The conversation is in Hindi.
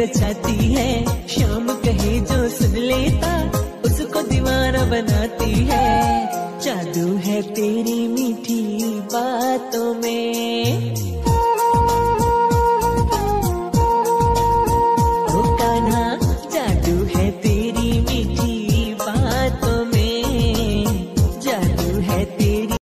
रचाती है, शाम कहे जो सुन लेता उसको दीवाना बनाती है। जादू है तेरी मीठी बातों में।